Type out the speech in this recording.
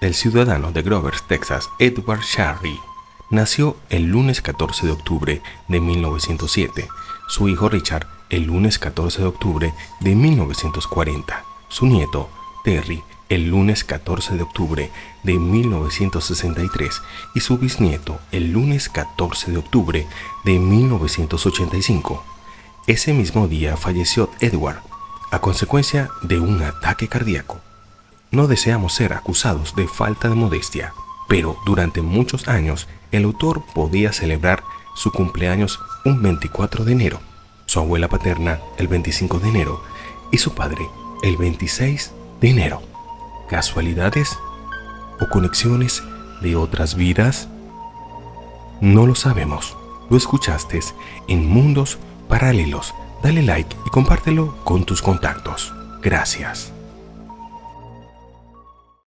El ciudadano de Grovers, Texas, Edward Sharry, nació el lunes 14 de octubre de 1907. Su hijo Richard el lunes 14 de octubre de 1940. Su nieto Terry el lunes 14 de octubre de 1963 y su bisnieto el lunes 14 de octubre de 1985. Ese mismo día falleció Edward a consecuencia de un ataque cardíaco. No deseamos ser acusados de falta de modestia, pero durante muchos años el autor podía celebrar su cumpleaños un 24 de enero, su abuela paterna el 25 de enero y su padre el 26 de enero. ¿Casualidades o conexiones de otras vidas? No lo sabemos. Lo escuchaste en Mundos Paralelos. Dale like y compártelo con tus contactos. Gracias.